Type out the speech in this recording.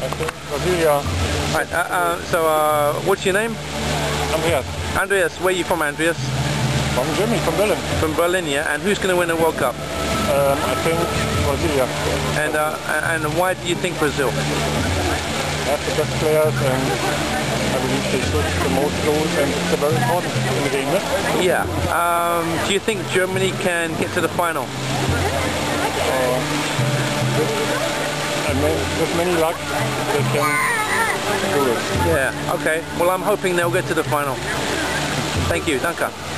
I think Brasilia. Right, what's your name? Andreas. Andreas, where are you from, Andreas? From Germany, from Berlin. From Berlin, yeah. And who's going to win the World Cup? I think Brasilia. And why do you think Brazil? They have the best players, and I believe they shoot the most goals, and it's very important in the game. Yeah. Do you think Germany can get to the final? I mean, with many luck, they can do it. Yeah. Okay. Well, I'm hoping they'll get to the final. Thank you. Danke.